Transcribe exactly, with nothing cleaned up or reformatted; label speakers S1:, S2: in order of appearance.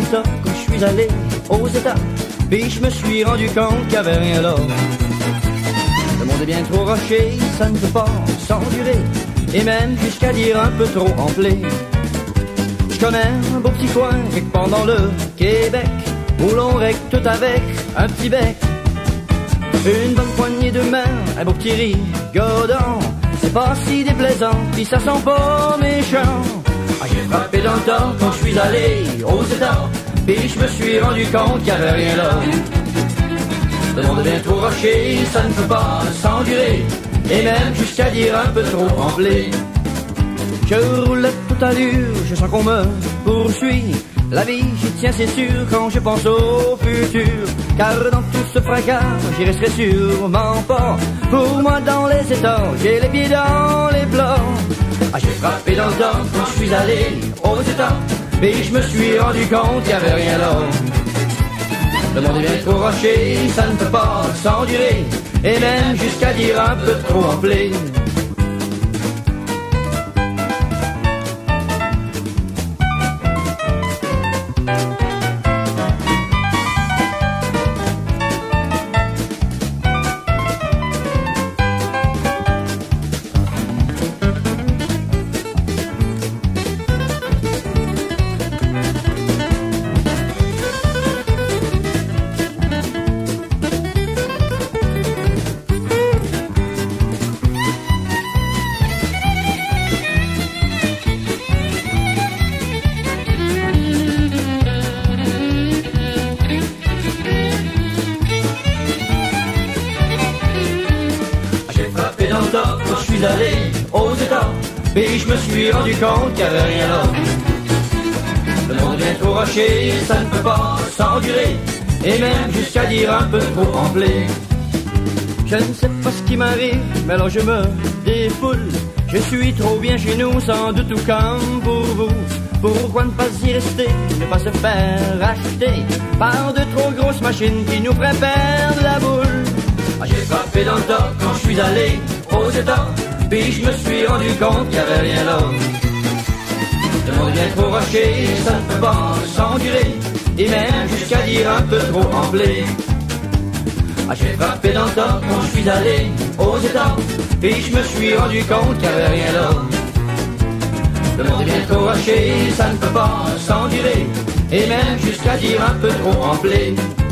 S1: temps quand je suis allé aux États, puis je me suis rendu compte qu'il n'y avait rien là. Le monde est bien trop roché, ça ne peut pas s'endurer, et même jusqu'à dire un peu trop enflé. Je connais un beau petit coin quelque part dans le Québec, où l'on règle tout avec un petit bec, une bonne poignée de main, un beau petit rigodon. C'est pas si déplaisant, pis ça sent pas méchant. Ah, j'ai frappé dans le temps quand je suis allé aux États, pis je me suis rendu compte qu'il y avait rien là. Le monde est bien trop roché, ça ne peut pas s'endurer, et même jusqu'à dire un peu trop enflé. Je roule à toute allure, je sens qu'on me poursuit. La vie, j'y tiens, c'est sûr, quand je pense au futur. Car dans tout ce fracas, j'y resterai sûrement pas. Pour moi, dans les états, j'ai les pieds dans les plats. Ah, j'ai frappé dans le temps quand je suis allé aux États, et je me suis rendu compte qu'il n'y avait rien là. Le monde est bien trop roché, ça ne peut pas s'endurer, et même jusqu'à dire un peu trop enflé. Quand je suis allé aux États, et je me suis rendu compte qu'il n'y avait rien là. Le monde est bien trop roché, ça ne peut pas s'endurer, et même jusqu'à dire un peu trop enflé. Je ne sais pas ce qui m'arrive, mais alors je me défoule. Je suis trop bien chez nous, sans doute tout comme pour vous. Pourquoi ne pas y rester, ne pas se faire acheter par de trop grosses machines qui nous feraient perdre la boule? Ah, j'ai frappé dans le tas quand je suis allé aux États, puis je me suis rendu compte qu'il n'y avait rien là. Le monde est bien trop roché, ça ne peut pas s'endurer, et même jusqu'à dire un peu trop enflé. Ah, j'ai frappé dans le tas quand je suis allé aux États, puis je me suis rendu compte qu'il n'y avait rien là. Le monde est bien trop roché, ça ne peut pas s'endurer, et même jusqu'à dire un peu trop enflé.